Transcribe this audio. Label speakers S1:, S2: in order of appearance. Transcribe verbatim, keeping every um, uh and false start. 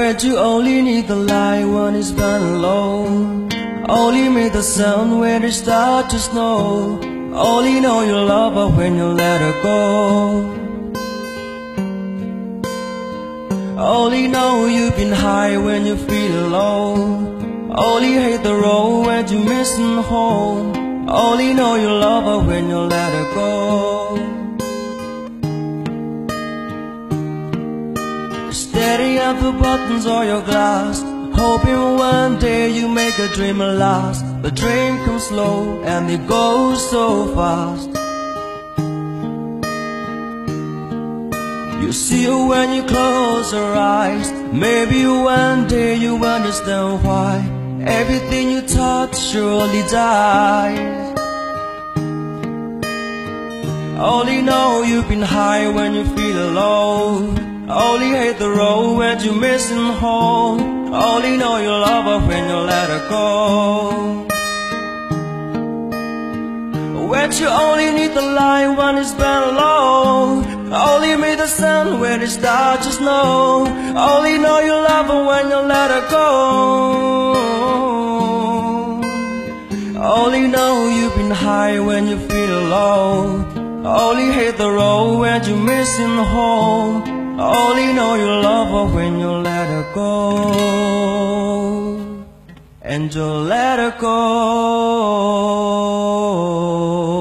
S1: where you only need the light when it's burning low. Only meet the sun when it starts to snow. Only know you love her when you let her go. Only know you've been high when you feel low. Only hate the road when you're missing home. Only know you love her when you let her go. Steady up the buttons of your glass, hoping one day you make a dream last. The dream comes slow and it goes so fast. You see her when you close your eyes. Maybe one day you understand why everything you touch surely dies. Only know you've been high when you feel low. Only hate the road when you're missing home. Only know you love her when you let her go. When you only need the light when it's burning low. Only meet the sun when it starts to snow. Only know you love her when you let her go. Only know you've been high when you feel low. Only hate the road when you're missing home. Only know you love her when you let her go. And you let her go.